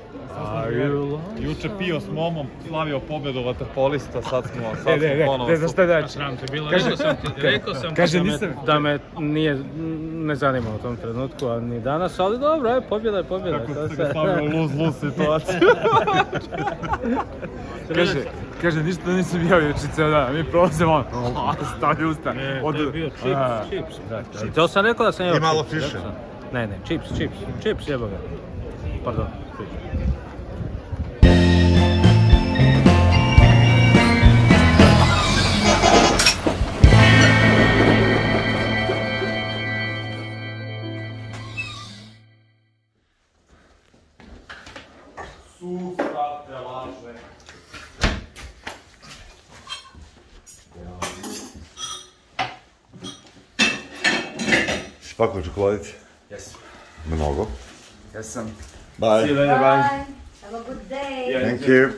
Juče pio s momom, slavio pobjedu vaterpolista, sad smo ponovo... Ne, znaš šta daći? Sram te bilo, rekao sam da me ne zanima u tom trenutku, a ni danas, ali dobro, je pobjeda. Kako ste ga stavio luz situaciju. Kaže, ništa nisam bio juče ceo dan, mi prolazimo stavi usta. Ne, to je bio čips. To sam rekao da sam jeo. I malo fiše. Ne, čips, jebo ga. Pardon. Sustav te laže. Spako čokoladice? Jesam. Mnogo. Jesam. Bye. See you later, bye. Have a good day. Thank you.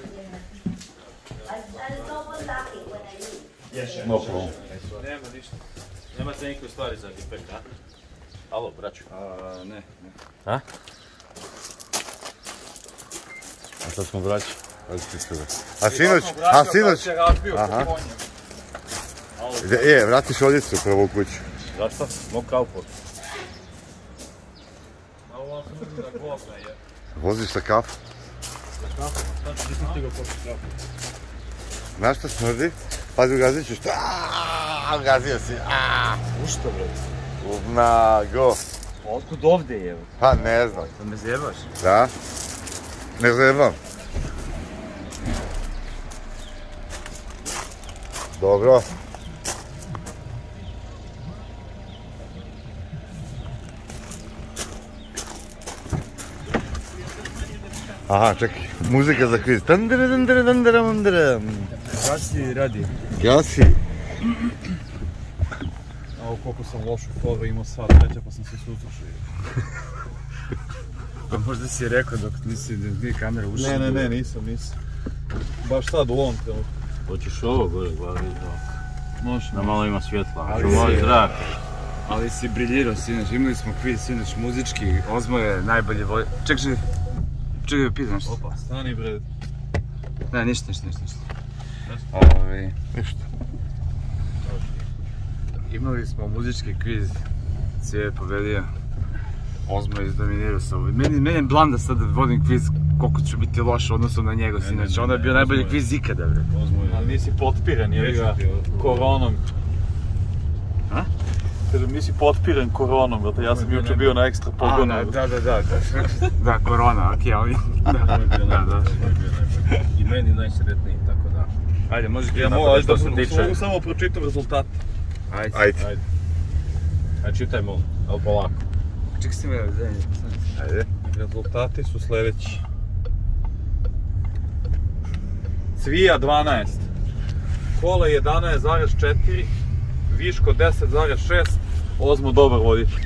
I'll contact you when I leave. No problem. Nema ništa. Nemate nikakve stvari za defekt, a? Alo, braću. Ne. A? A sad smo braći. A sinoć? Aha. Vratiš odjecu prvo u kuću. Zato? Mog kaupo. Voziš sa kafu? Znaš šta smrdi? Pazi, ugazit ću što? Ugazio si. Ušto, bre? Nago. Otkud ovdje je? Pa ne znam. Da me zjebaš? Da? Ne zebam. Dobro. Aha, čekaj, muzika za kviz. Gasi radi. Gasi. Evo koliko sam lošu foru imao sad, treća pa sam se suslušao. Pa možda si rekao dok nije kamera ušla. Ne, nisam. Baš sad u ovom trenutku. Hoćeš ovo gore glavi? Možeš. Da malo ima svjetla. Ali Moj zrak. Ali si briljirao sinoć, imali smo kviz sinoć muzički, Ozmo je najbolje volio. Čekaj da pitam nešto. Opa, stani bre. Ne, ništa. Ništa. Imali smo muzički kviz, Cije je pobedio, Ozmo je izdominirao sa ovim. Meni je blam da sad vodim kviz koliko će biti loš u odnosu na njegov sinoć, ono je bio najbolji kviz ikada, bre. Ali nisi potpiran jer ga koronom. A? Kažem, nisi potpiran koronom, brate, ja sam juče bio na ekstra pogonu. Da, korona, okej, ali... Da. I meni najsretniji, tako da. Ajde, može Ja mogu samo pročitam rezultate. Ajde. Ajde, čitaj molim, ali polako. Čekaj s tim da Ajde. Rezultati su sljedeći. Cvija 12. Kola 11,4. Viško 10,6. Ozmo dobar voditelj.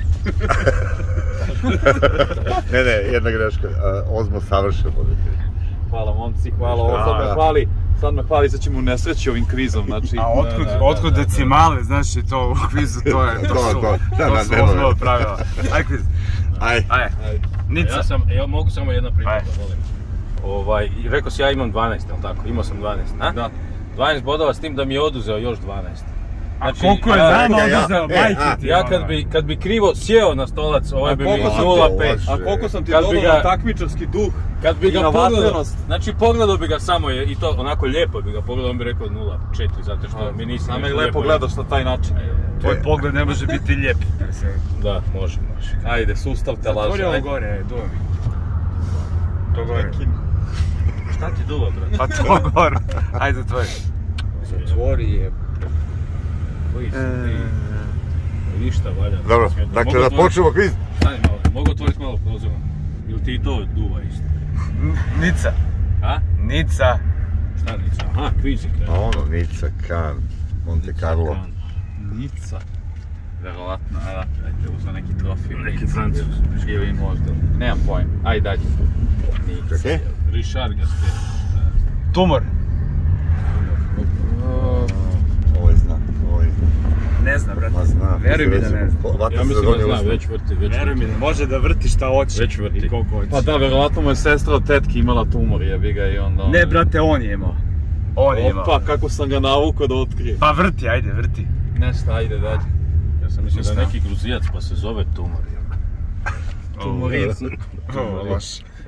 Ne, jedna greška. Ozmo savršen voditelj. Hvala momci, hvala. Sad me hvali, sad ćemo u nesreći ovim kvizom, znači... A otkud decimale, znaš, je to u kvizu, to su Ozmova pravila. Aj kviz. Aj. Nica. Ja mogu samo jedna primjera, molim. Rekao si ja imam 12, jel tako? Imao sam 12, a? Da. 12 bodova s tim da mi je oduzeo još 12. A koliko je nama oduzeo, majke ti? Ja kad bi krivo sjeo na stolac, ovaj bi mi 0,5. A koliko sam ti dodao na takmičarski duh kad bi i ga na pogledao, vatrenost? znači pogledao bi ga samo i to onako lijepo bi ga pogledao, on bi rekao 0,4 zato što mi nisi nešto lijepo. Lepo gledaš na taj način. Tvoj pogled ne može biti lijep. Da, može. Ajde, sustav te laže. Zatvori ovo gore, duva mi. To gore. Šta ti duva, brate? Pa to gore. Ajde, zatvori. Zatvori je. Koji si ti? Ništa valja. Dobro, dakle da počnemo kviz. Stani malo, mogu otvoriti malo prozora. Ili ti to duva isto? Nica. A? Nica. Šta Nica? Aha, kviz je krenuo. A ono, Nica, Cannes, Monte Carlo. Nica. Verovatno, ajde, uzme neki trofij. Neki Francuz. Ili možda. Nemam pojem. Ajde, dalje. Čekaj. Richard Gasquet. Tumor. Ovo je znak, ovo je... Ne zna, brate. Ma zna. Veruj mi da ne zna. Ja mislim da zna, već vrti. Veruj mi da može da vrti šta hoće. Već vrti. I koliko hoće. Pa da, verovatno mu je sestra od tetki imala tumor, jebi ga i onda... Ne, brate, on je imao. On je imao. Opa, kako sam ga navukao da otkrije. Pa vrti, ajde, vrti. Nešto, ajde, dalje. Ja sam mislio da je neki Gruzijac pa se zove tumor. Tumoric. Loš.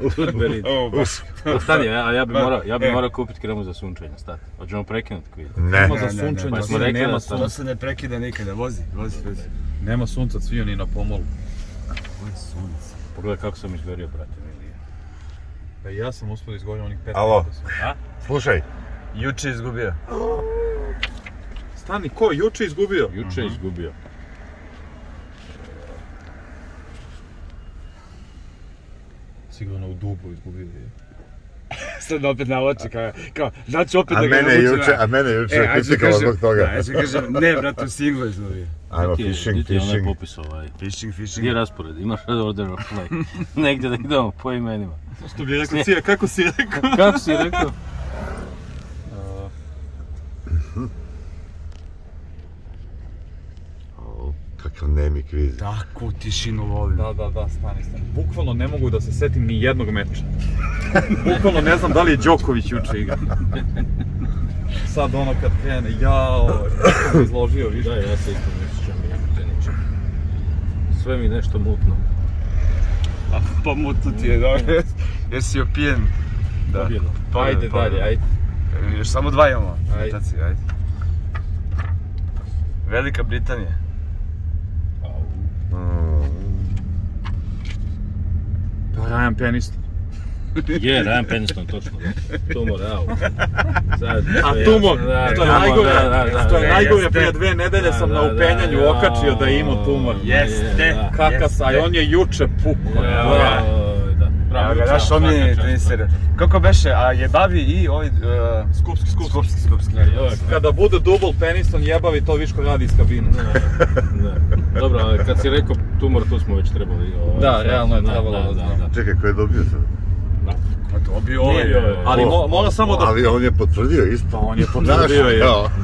Stani, a ja bi morao kupiti kremu za sunčanje, stati. Hoćemo prekinuti kviz. Ne. Nema za sunčanje, Pa smo svi, rekli nema da sunca. To se ne prekida nikada, vozi. Nema sunca, cvio ni na pomolu. Pogledaj kako sam izgorio, brate. Pa i ja sam uspio da izgovorim onih 5 Alo. minuta. Slušaj. Juče izgubio. Stani, ko? Juče izgubio? Juče je izgubio. Sigurno u dubu izgubio. Sad opet navlači kao, znači opet da ga A mene juče kritikalo zbog toga. Ja ću kažem, ne brate, u singlu izgubio. Ajmo, fishing. Gdje ti je onaj popis ovaj? Fishing. Gdje je raspored? Imaš order of play? Negdje da idemo po imenima. Što bi rekao, Cija, kako si rekao? Kako si rekao? Kakav nemi kviz. Takvu tišinu volim. Da, stani. Bukvalno ne mogu da se setim ni jednog meča. Bukvalno ne znam da li je Đoković juče igra. Sad ono kad krene, jao, kako sam izložio, viš? Da, ja se isto ne sjećam ničem. Sve mi nešto mutno. Pa mutno ti je, dobro. Jesi opijen? Da. Pobjedno. Ajde dalje, ajde. Još samo 2 imamo. Ajde. Ajde. Velika Britanija. Pa Ryan Peniston. Je, Ryan Peniston, točno. Tumor, evo. A tumor, što je najgore, prije 2 nedelje sam na upenjanju okačio da je imao tumor. Jeste. Kaka sa, i on je juče pukao. Evo ga, naš omiljeni teniser. Kako beše, a jebavi i ovaj... Skupski. Kada bude double Peniston jebavi, to Viško radi iz kabine. Dobro, ali kad si rekao tumor, tu smo već trebali... Da, realno je trebalo. Čekaj, ko je dobio sad? Dobio ovaj. Ali mora samo da... Ali on je potvrdio isto. Pa on je potvrdio je.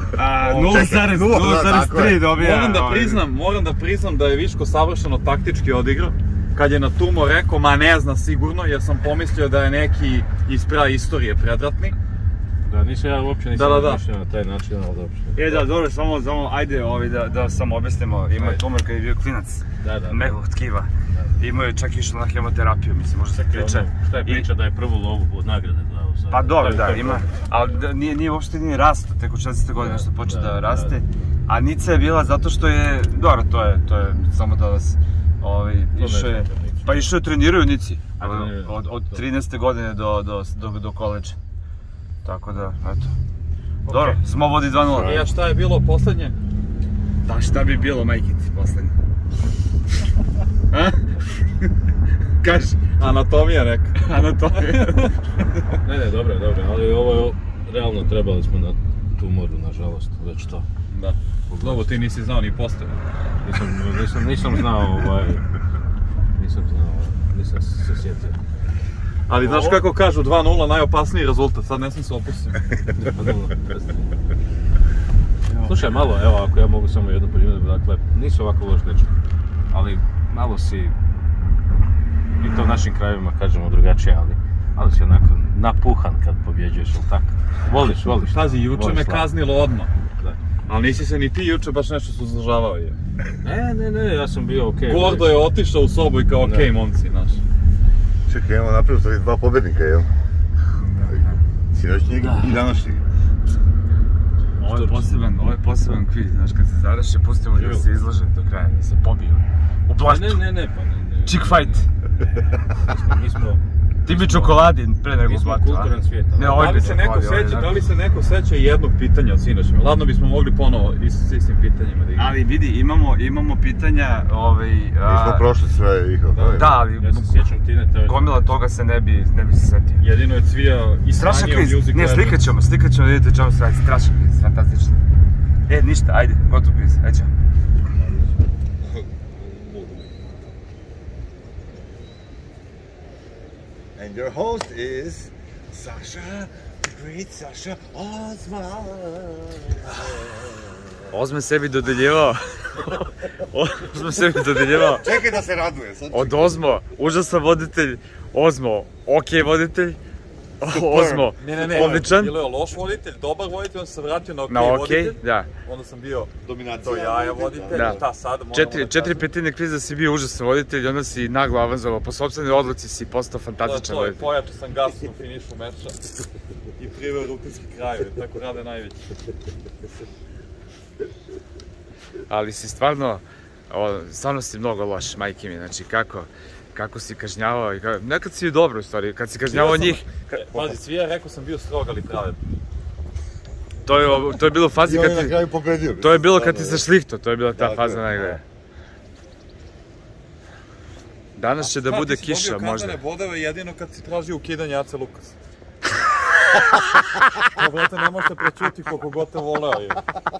0,3 dobija. Moram da priznam da je Viško savršeno taktički odigrao. Kad je na tumor rekao, ma ne zna sigurno, jer sam pomislio da je neki iz praistorije predratni. Da, ja uopće nisam mišljeno na taj način, ali dobro. Da, dobro, samo ajde da samo objasnimo, ima je tumor kad je bio klinac, mekog tkiva. Imao je čak išao na hemoterapiju, mislim, možda se priča. Šta je priča da je prvu lovu od nagrade dao sad? Pa dobro, da, ima, ali nije uopšte nije rasto, tek u 40. godine što počeo da raste. A Nica je bila zato što je, dobro, to je samo da vas, išao je trenirao u Nici, od 13. godine do koleđa. Tako da, eto. Dobro, Smo vodi 2-0. A šta je bilo poslednje? Da, šta bi bilo, majke ti, poslednje? Kaži. Anatomija neka. Anatomija. Ne, dobro, ali ovo realno trebali smo na tumoru, nažalost, već to. Da. Dobro, ti nisi znao ni postavu. Nisam znao, nisam se sjetio. Ali znaš kako kažu, 2-0 najopasniji rezultat, sad ne sam se opustio. Slušaj, malo, evo, ako ja mogu samo jednu primjedbu, dakle, nisu ovako loš dečki, ali malo si, mi to u našim krajevima kažemo drugačije, ali malo si onako napuhan kad pobjeđuješ, ili tako? Voliš. Pazi, juče me kaznilo odmah. Ali nisi se ni ti juče baš nešto suzdržavao je. Ne, ja sam bio okej. Gordo je otišao u sobu i kao okej momci, znaš. Čekaj, imamo napravili stvari 2 pobednika, jel? Sinoćnjeg i današnjeg. Ovo je poseban kviz, znaš, kad se zareše, pustimo da se izlaže do kraja, da se pobiju. U plaštu. Ne. Chick fight. Mi smo... Ti bi čokoladi pre nego u blatu, a? Mi smo kulturan svijet. Da li se neko seća jednog pitanja od sinoćima? Ladno bismo mogli ponovo s istim pitanjima da igramo. Ali vidi, imamo pitanja, Mi smo prošli sve ih. Da, ali... Ja se sjećam ti ne... Gomila toga se ne bi se setio. Jedino je Cvija i smanjio music. Ne, slikat ćemo, vidite čemu se radi, strašan kviz, fantastično. Ništa, ajde, gotov kviz, ajde. And your host is Sasha, the great Sasha Osman. Ozme sebi dodeljivao. Ozmo sebi dodeljivao. Čekaj da se raduje sad. Od Ozmo, užasan voditelj. Ozmo, okej voditelj. Ozmo, odličan. Bilo je loš voditelj, dobar voditelj, onda sam se vratio na okej Na okej, voditelj. da. Onda sam bio Dominacija. do jaja voditelj, Da. šta sad moramo da 4/5 kviza si bio užasan voditelj i onda si naglo avanzovao. Po sopstvenoj odluci si postao fantastičan To je, voditelj. pojačao sam gas u finišu meča i priveo rutinski krajevi, tako rade najveći. Ali si stvarno si mnogo loš, majke mi, znači kako si kažnjavao i nekad si dobro u stvari, kad si kažnjavao njih. Pazi, Cvijer rekao sam bio strog, ali pravedan. To je bilo u fazi I on kad je na ti, kraju pobedio. to je bilo kad ti se šlihto, to je bila ta faza najgore. Danas će da bude kiša, možda. Ti si dobio bodove jedino kad si tražio ukidanje Ace Lukas. To, brate, ne možete prečuti koliko god te voleo je.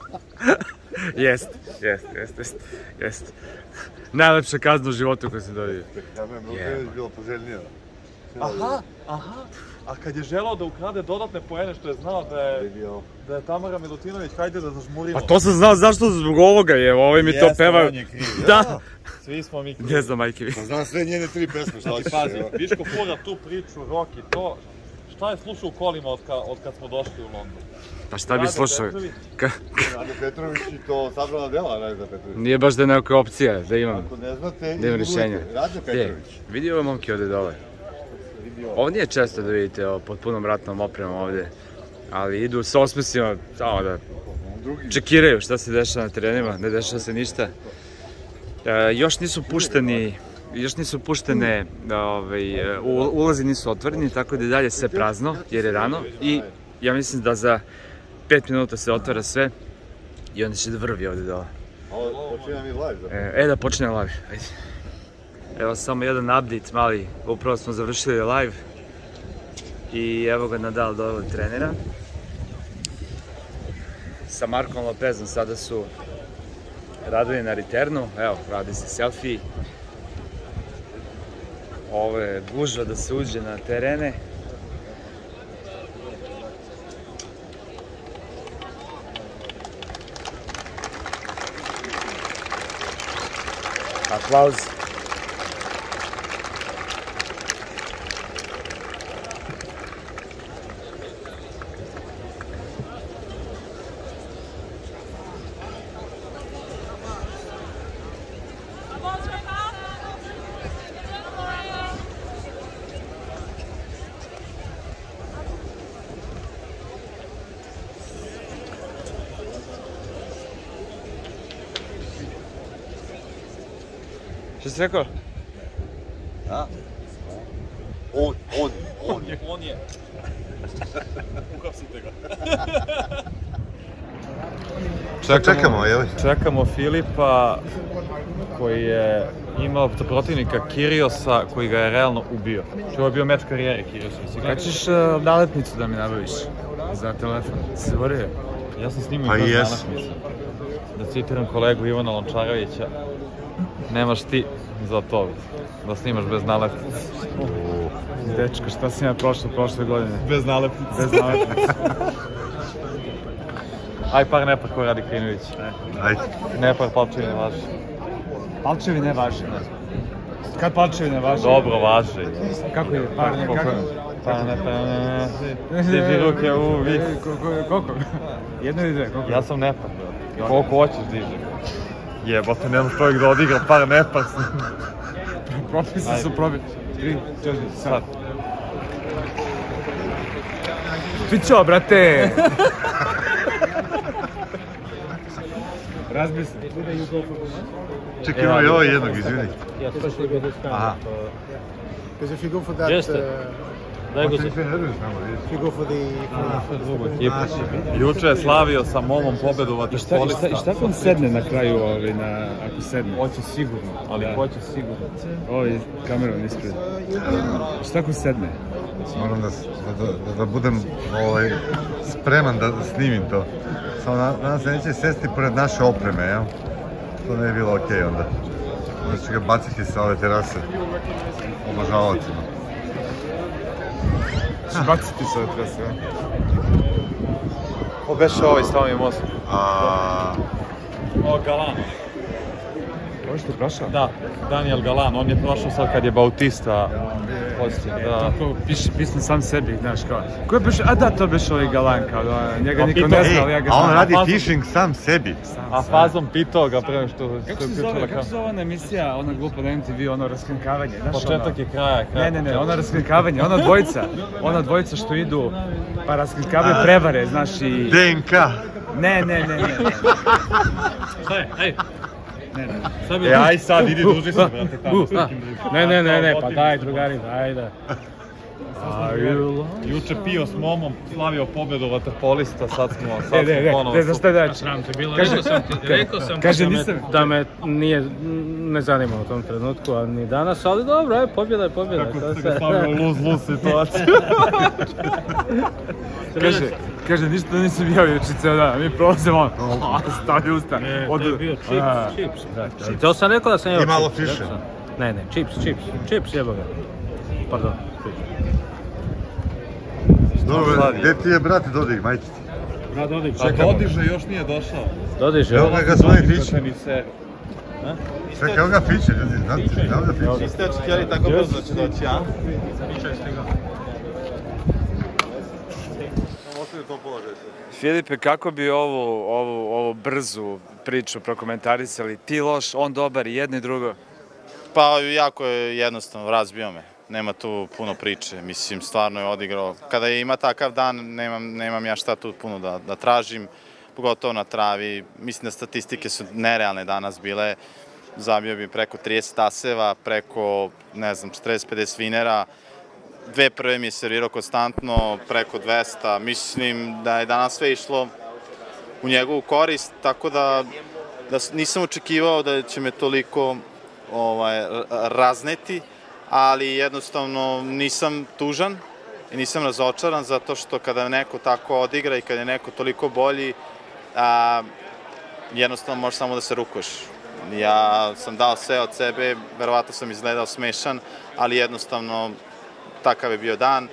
Jest. Najlepša kazna u životu koju sam dobio. Ja me Milković bilo poželjnija. Aha. A kad je želao da ukrade dodatne poene, što je znao da je Tamara Milutinović, hajde da zažmurimo. Pa to sam znao zašto zbog ovoga je, ovaj mi to peva. Jeste, on je kriv. Da. Svi smo mi krivi. Ne znam, majke mi. Pa znam sve njene 3 pesme, šta hoćeš. Pazi, Viško fura tu priču, Rocky, to... Šta je slušao u kolima od kad smo došli u London? Pa šta bi slušao? Rade Petrović i to sabrana dela Rade Petrović. Nije baš da je neka opcija, da imam. Ako ne znate, Da imam rješenja. Rade Petrović. Vidio ovo momke ovde dole. Ovo nije često da vidite pod punom ratnom opremom ovde. Ali idu sa osmesima, samo da čekiraju šta se dešava na terenima, ne dešava se ništa. Još nisu puštene, ulazi nisu otvoreni, tako da je dalje sve prazno, jer je rano. I ja mislim da za 5 minuta se otvara sve i onda će da vrvi ovde dole. Ovo počinja mi live. Da počne live, ajde. Evo samo jedan update mali, upravo smo završili live. I evo ga Nadal dole trenera. Sa Markom Lopezom sada su radili na returnu, evo radi se selfie. Ovo je gužva da se uđe na terene. Aplauz. Što si rekao? A? On. On je. Uhapsite ga. Čekamo, je li? Čekamo Filipa koji je imao protivnika Kiriosa koji ga je realno ubio. Ovo je bio meč karijere Kiriosa. Kad ćeš nalepnicu da mi nabaviš za telefon? Si se borio? Ja sam snimao i bez nalepnice. Da citiram kolegu Ivana Lončarevića. Nemaš ti za to da snimaš bez nalepnice. Dečko, šta sam ja prošle godine? Bez nalepnice. Bez nalepnice. Aj par nepar ko radi Krinović. Ajde. Nepar palčevi ne važi. Palčevi ne važe. Kad palčevi ne važe? Dobro važi. Kako je? Par ne, kako? Par ne. Diži ruke u vis. Koliko? Jedno ili dve, koliko? Ja sam nepar. Koliko hoćeš diži. Jebote, ne može čovjek da odigra par nepar. Propisi su propisi. 3, 4, sad. Pićo, brate! Razbi se. Čekaj, ima i ovo jednog, izvini. Yeah, especially with this kind Aha. because if you go for that, Jeste. Daj go if you go for the Juče je slavio sa momom pobedu vaterpolista. I šta ako on sedne na kraju, ako sedne? Hoće sigurno, ali hoće sigurno. Ovo je kamerom ispred. Šta ako sedne? Moram da budem spreman da snimim to. Samo nadam se neće sesti pored naše opreme, jel? To ne bi bilo okej onda. Onda ću ga baciti sa ove terase obožavaocima. Ćeš baciti se od trasa, ja? Ko beše ovaj stavio mi mozak? O, Galan. Ovo što je prošao? Da, Daniel Galan, on je prošao sad kad je Bautista postao, da. Tako piše pismo sam sebi, znaš kao. Ko je baš, a da, to baš ovaj Galan, kao da njega niko ne zna, ali ja ga A znam. on radi phishing sam sebi. A Fazom pitao ga prema što Kako se zove ona emisija, ona glupa na MTV, ono raskrinkavanje, znaš ono? Početak je kraja. Ne, ona raskrinkavanje, ona dvojica što idu, pa raskrinkavaju prevare, znaš i... DNK. Ne. Šta je? Ej! Aj sad, idi duži se, brate, tamo. Ne, pa daj drugari, ajde. Juče pio s momom, slavio pobedu vaterpolista, sad smo ponovo... Ne, znaš šta daći? Sram te bilo, Kaže- rekao sam kaže, da me- nisam- da me ne zanima u tom trenutku, a ni danas, ali dobro, je, pobjeda je pobjeda. Kako to ste se- ga stavio u luz situaciju. Kaže, ništa nisam bio juče ceo dan, mi prolazimo on, stavi usta. Ne, to je bio chips. To sam rekao da sam jeo I malo chips, fiše. rekao sam. Ne, chips, jebo ga. Pardon. Dobro, gdje ti je brate Dodig, majčici? Brad Dodig, A čekamo. Dodiže još nije došao. Dodiže, Evo ga zvoni Fiće. Mi se... Čekaj, evo ga Fiće, ljudi, znate, evo ga Fiće. Niste očekivali tako brzo će doći, a? Filipe, kako bi ovu brzu priču prokomentarisali? Ti loš, on dobar, i jedno i drugo. Pa jako je jednostavno, razbio me. Nema tu puno priče, mislim, stvarno je odigrao. Kada ima takav dan, nemam ja šta tu puno da tražim, pogotovo na travi. Mislim da statistike su nerealne danas bile. Zabio bi preko 30 aseva, preko, ne znam, 40-50 vinera. Dve prve mi je servirao konstantno, preko 200. Mislim da je danas sve išlo u njegovu korist, tako da nisam očekivao da će me toliko razneti, ali jednostavno nisam tužan i nisam razočaran zato što kada neko tako odigra i kada je neko toliko bolji, jednostavno možeš samo da se rukuješ. Ja sam dao sve od sebe, verovatno sam izgledao smešan, ali jednostavno takav je bio dan,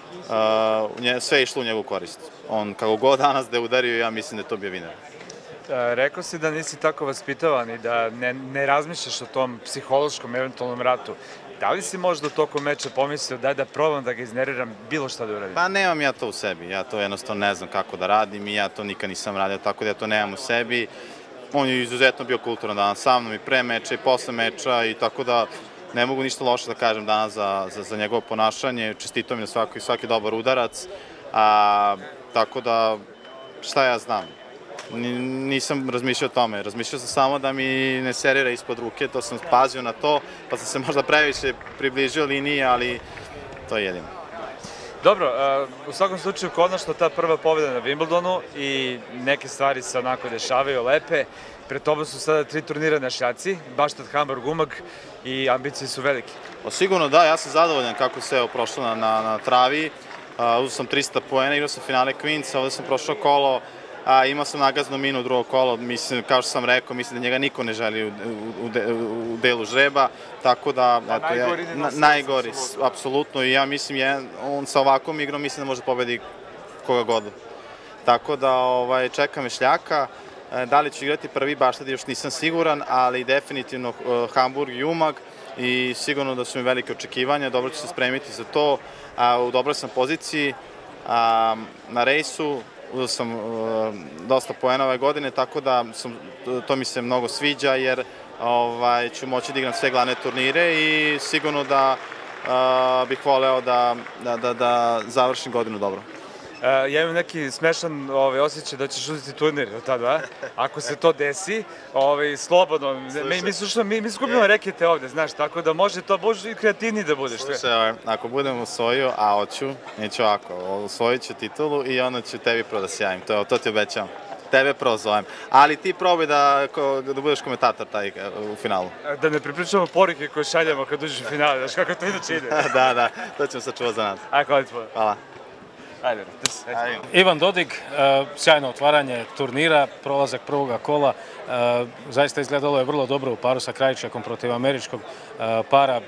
sve je išlo u njegovu korist. On kako god danas da je udario, ja mislim da je to bio viner. Rekao si da nisi tako vaspitavan i da ne razmišljaš o tom psihološkom eventualnom ratu. Da li si možda u toku meča pomislio da probam da ga izneriram, bilo šta da uradim? Pa nemam ja to u sebi, ja to jednostavno ne znam kako da radim i ja to nikad nisam radio, tako da ja to nemam u sebi. On je izuzetno bio kulturan danas sa mnom i pre meča i posle meča i tako da ne mogu ništa loše da kažem danas za njegovo ponašanje. Čestito mi na svaki dobar udarac, tako da šta ja znam. Nisam razmišljao o tome, razmišljao sam samo da mi ne serira ispod ruke, to sam pazio na to, pa sam se možda previše približio liniji, ali to je jedino. Dobro, u svakom slučaju konačno ta prva pobjeda na Wimbledonu i neke stvari se onako dešavaju lepe. Pred tobom su sada 3 turnira na šljaci, Baštat, Hamburg, Umag i ambicije su velike. Sigurno da, ja sam zadovoljan kako se prošlo na travi. Uzeo sam 300 poena, igrao sam finale Queensa, ovdje sam prošao kolo, imao sam nagazno minu u drugo kolo, mislim, kao što sam rekao, mislim da njega niko ne želi u delu žreba, tako da, najgori, apsolutno, i ja mislim, on sa ovakvom igrom mislim da može pobedi koga god. Tako da, čekam Šljaka, da li ću igrati prvi Baštat još nisam siguran, ali definitivno Hamburg i Umag i sigurno da su mi velike očekivanja, dobro ću se spremiti za to, u dobroj sam poziciji, na rejsu, uzeo sam dosta poena ove godine, tako da to mi se mnogo sviđa jer ću moći da igram sve glavne turnire i sigurno da bih voleo da završim godinu dobro. Ja imam neki smešan osjećaj da ćeš uzeti turnir od tada, ako se to desi, slobodno. Mi skupimo rekete ovde, znaš, tako da može to i kreativniji da budeš. Slušaj, ako budem osvojio, a hoću, neću ovako, osvojit ću titulu i onda ću tebi prvo da sjajim, to ti obećavam. Tebe prvo zovem, ali ti probaj da budeš komentator taj u finalu. Da ne pripričamo poruke koje šaljamo kad uđeš u finale, znaš kako to inače ide. Da, to ćemo sačuvati za nas. Ajde, hvala ti. Hvala. Ajde. Ivan Dodig, sjajno otvaranje turnira, prolazak prvoga kola, zaista izgledalo je vrlo dobro u paru sa Krajčakom protiv američkog para,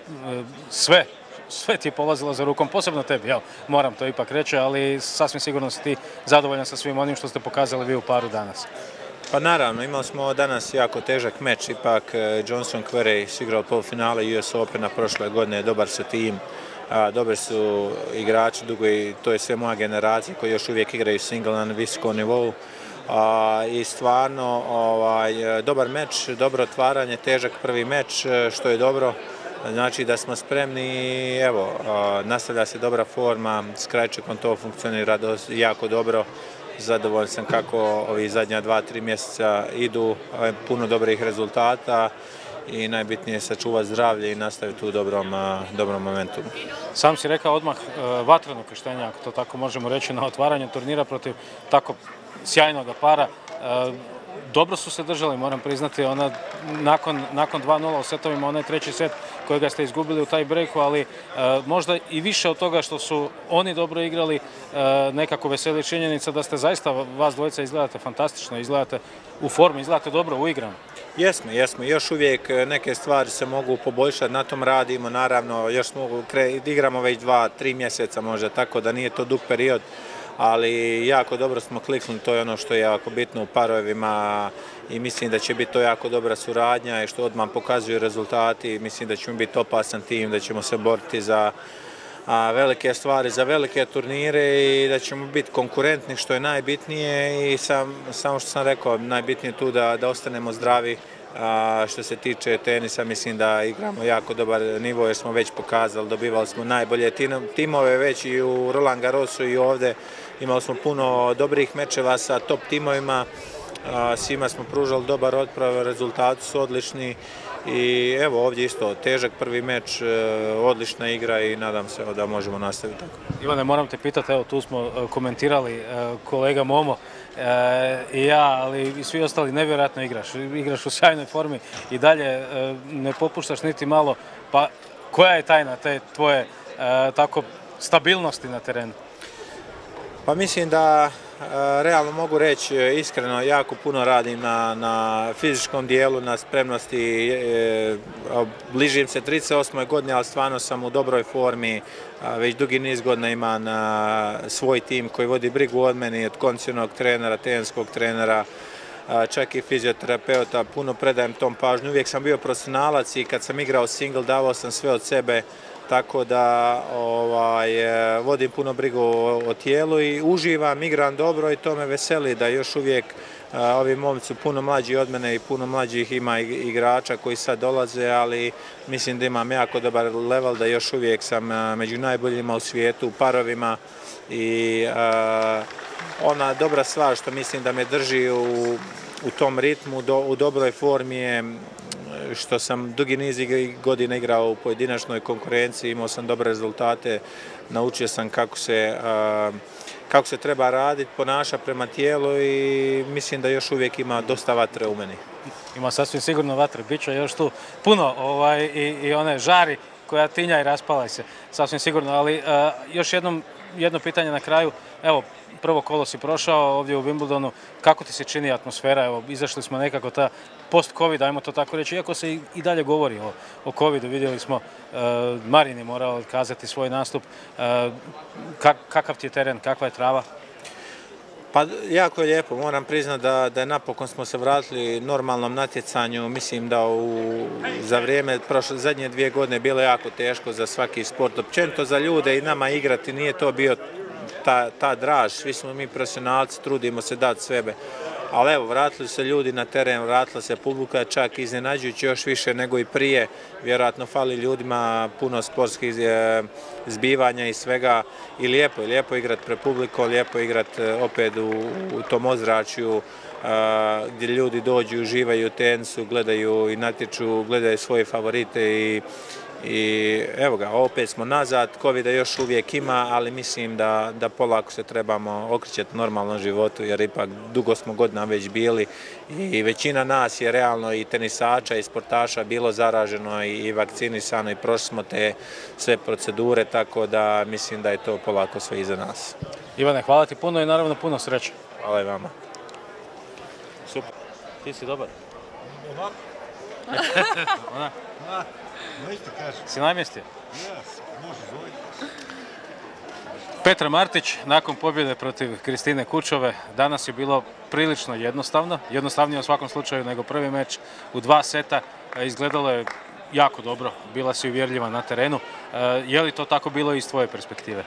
sve ti je polazilo za rukom, posebno tebi, moram to ipak reći, ali sasvim sigurno si ti zadovoljan sa svim onim što ste pokazali vi u paru danas. Pa naravno, imali smo danas jako težak meč, ipak Johnson Querrey su igrali polufinale US Opena prošle godine, dobar su tim, dobri su igrači, dugo i to je sve moja generacija koji još uvijek igraju single na visokom nivou. I stvarno dobar meč, dobro otvaranje, težak prvi meč, što je dobro. Znači da smo spremni i evo, nastavlja se dobra forma, s Krajčekom to funkcionira jako dobro. Zadovoljan sam kako ovi zadnja 2-3 mjeseca idu, puno dobrih rezultata i najbitnije je sačuvati zdravlje i nastaviti u dobrom momentu. Sam si rekao odmah vatreno krštenje, ako to tako možemo reći, na otvaranju turnira protiv tako sjajnog para. Dobro su se držali, moram priznati, nakon 2-0 u setovima, onaj treći set kojega ste izgubili u taj breaku, ali možda i više od toga što su oni dobro igrali, nekako veseli činjenica da ste zaista, vas dvojica izgledate fantastično, izgledate u formi, izgledate dobro uigrano. Jesmo. Još uvijek neke stvari se mogu poboljšati, na tom radimo, naravno, još igramo već 2-3 mjeseca možda, tako da nije to dug period. Ali jako dobro smo kliknuli, to je ono što je jako bitno u parovima i mislim da će biti to jako dobra suradnja i što odmah pokazuju rezultati. Mislim da ćemo biti opasan tim, da ćemo se boriti za velike stvari, za velike turnire i da ćemo biti konkurentni, što je najbitnije i samo što sam rekao, najbitnije je tu da ostanemo zdravi. Što se tiče tenisa, mislim da igramo jako dobar nivo jer smo već pokazali, dobivali smo najbolje timove već i u Roland Garrosu i ovdje. Imali smo puno dobrih mečeva sa top timovima, svima smo pružali dobar otprav, rezultati su odlični i evo ovdje isto težak prvi meč, odlična igra i nadam se da možemo nastaviti tako. Ivane, moram te pitati, evo tu smo komentirali kolega Momo i ja, ali i svi ostali, nevjerojatno igraš u sjajnoj formi i dalje ne popuštaš niti malo, pa koja je tajna te tvoje tako stabilnosti na terenu? Pa mislim da realno mogu reći iskreno, jako puno radim na fizičkom dijelu, na spremnosti, bližim se 38. godini, ali stvarno sam u dobroj formi, već dugi niz godina imam svoj tim koji vodi brigu od mene, od kondicionalnog trenera, terenskog trenera, čak i fizioterapeuta, puno predajem tom pažnju, uvijek sam bio profesionalac i kad sam igrao single davao sam sve od sebe, tako da vodim puno brigu o tijelu i uživam, igram dobro i to me veseli da još uvijek ovi momci su puno mlađi od mene i puno mlađih ima igrača koji sad dolaze, ali mislim da imam jako dobar level, da još uvijek sam među najboljima u svijetu, u parovima i ona dobra stvar što mislim da me drži u tom ritmu, u dobroj formi je što sam dugi niz godina igrao u pojedinačnoj konkurenciji, imao sam dobre rezultate, naučio sam kako se treba raditi, ponašati prema tijelu i mislim da još uvijek ima dosta vatre u meni. Ima sasvim sigurno vatre, bit će još tu puno i one žari koja tinja i raspala se, sasvim sigurno, ali još jedno pitanje na kraju, evo, prvo kolo si prošao ovdje u Wimbledonu, kako ti se čini atmosfera, evo, izašli smo nekako ta post-covid, ajmo to tako reći, iako se i dalje govori o covidu, vidjeli smo, Marin je morao otkazati svoj nastup, kakav ti je teren, kakva je trava? Pa jako je lijepo, moram priznati da napokon smo se vratili normalnom natjecanju, mislim da za vrijeme zadnje 2 godine bilo jako teško za svaki sport, općenito za ljude i nama igrati, nije to bio ta draž, svi smo mi profesionalci, trudimo se dati sebe. Ali evo, vratili se ljudi na teren, vratila se publika, čak iznenađujući još više nego i prije. Vjerojatno fali ljudima puno sportskih zbivanja i svega. I lijepo igrati pred publikom, lijepo igrati opet u tom ozračju gdje ljudi dođu, uživaju u tenisu, gledaju i natječu, gledaju svoje favorite i evo ga, opet smo nazad, Covida još uvijek ima, ali mislim da polako se trebamo okrećati normalnom životu, jer ipak dugo smo godina već bili i većina nas je realno i tenisača i sportaša bilo zaraženo i vakcinisano i prošli smo te sve procedure, tako da mislim da je to polako sve iza nas. Ivane, hvala ti puno i naravno puno sreće. Hvala i vama. Super. Ti si dobar. Ovako? Onak. No isto kažem. Si namjestio? Jes, može zoviti. Petra Martić, nakon pobjede protiv Kristine Kučove, danas je bilo prilično jednostavno, jednostavnije u svakom slučaju nego prvi meč u 2 seta, izgledalo je jako dobro, bila si uvjerljiva na terenu. Je li to tako bilo i iz tvoje perspektive?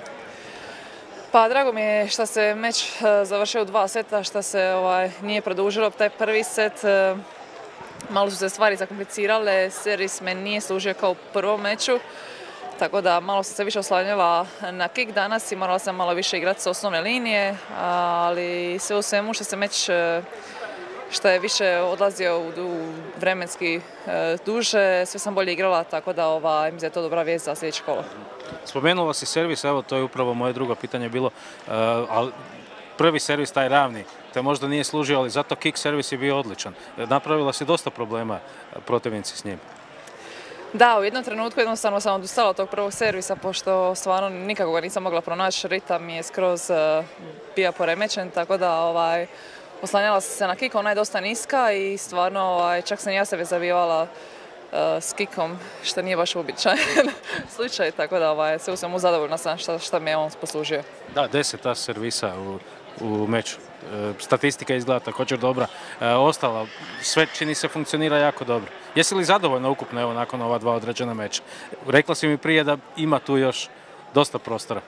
Pa drago mi je što se meč završio u 2 seta, što se nije produžilo taj prvi set. Malo su se stvari zakomplicirale, servis me nije služio kao u prvom meču, tako da malo sam se više oslanjala na kick danas i morala sam malo više igrati s osnovne linije, ali sve u svemu što se meč što je više odlazio u vremenski duže, sve sam bolje igrala, tako da mislim da je to dobra vijest za sljedeće kolo. Spomenula si servis, evo to je upravo moje drugo pitanje bilo, ali prvi servis taj ravni te možda nije služio, ali zato kick servis je bio odličan. Napravila si dosta problema protivnici s njim. Da, u jednom trenutku jednostavno sam odustala od tog prvog servisa, pošto stvarno nikako ga nisam mogla pronaći, ritam je skroz bio poremećen, tako da oslanjala sam se na kick, ona je dosta niska i stvarno čak sam ja sebe zavijevala s kickom, što nije baš uobičajen slučaj, tako da sve u svemu zadovoljna sam što mi je on poslužio. Da, 10 servisa u meču. Statistika izgleda također dobra. Ostala, sve čini se funkcionira jako dobro. Jesi li zadovoljna ukupno evo nakon ova 2 određena meča? Rekla si mi prije da ima tu još dosta prostora.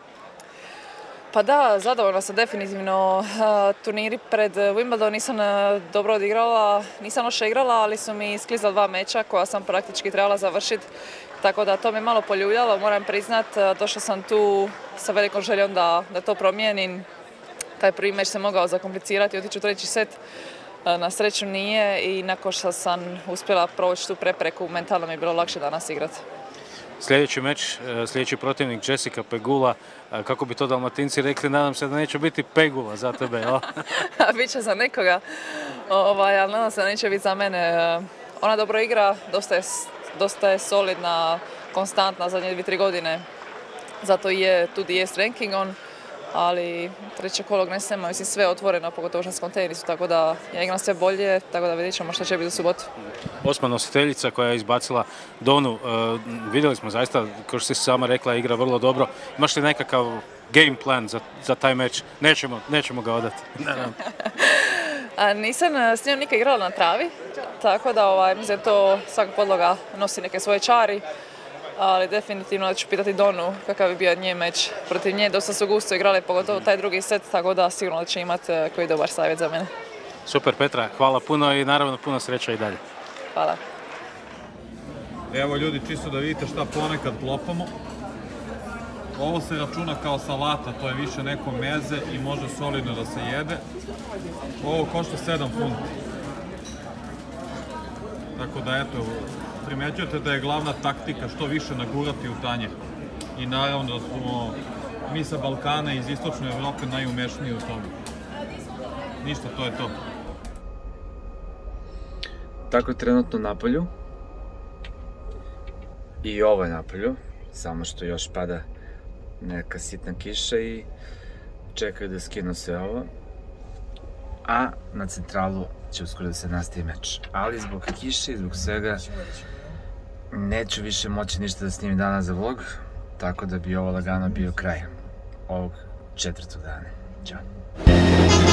Pa da, zadovoljna sam definitivno. Turniri pred Wimbledon nisam dobro odigrala, nisam loše igrala, ali su mi sklizala 2 meča koja sam praktički trebala završiti. Tako da to me malo poljuljalo, moram priznat. Došla sam tu sa velikom željom da to promijenim. Taj prvi meč se mogao zakomplicirati i otići u 3. set. Na sreću nije i nakon što sam uspjela proći tu prepreku, mentalno mi je bilo lakše danas igrati. Sljedeći meč, sljedeći protivnik Jessica Pegula, kako bi to Dalmatinci rekli, nadam se da neće biti Pegula za tebe, jel? Biće za nekoga, ali nadam se da neće biti za mene. Ona dobro igra, dosta je solidna, konstantna zadnje 2-3 godine, zato je tu gdje jest ranking on, ali 3. kolo Gnesema, mislim sve je otvoreno, pogotovo u ženskom tenisu, tako da ja igram sve bolje, tako da vidjet ćemo što će biti u subotu. 8. nositeljica koja je izbacila Donu, vidjeli smo zaista, kao što si sama rekla, igra vrlo dobro. Imaš li nekakav game plan za taj meč? Nećemo ga odati. Nisam s njom nikad igrala na travi, tako da mislim da to svaka podloga nosi neke svoje čari. Ali definitivno da ću pitati Donu kakav bi bio nje meč protiv nje. Dosta su gusto igrali, pogotovo taj drugi set, tako da sigurno da će imati koji dobar savjet za mene. Super Petra, hvala puno i naravno puno sreća i dalje. Hvala. Evo ljudi, čisto da vidite šta ponekad klopamo. Ovo se računa kao salata, to je više neko meze i može solidno da se jede. Ovo košta 7 funti. Tako da eto, primećujete da je glavna taktika što više nagurati u tanjer. I naravno da smo mi sa Balkana iz istočne Evrope najumešniji u tome. Ništa, to je to. Tako je trenutno napolju. I ovo je napolju, samo što još pada neka sitna kiša i čekaju da skinu sve ovo. A na centralu će uskoro da se nastavi meč. Ali zbog kiše i zbog svega neću više moći ništa da snimim danas za vlog, tako da bi ovo lagano bio kraj ovog 4. dana. Ćao.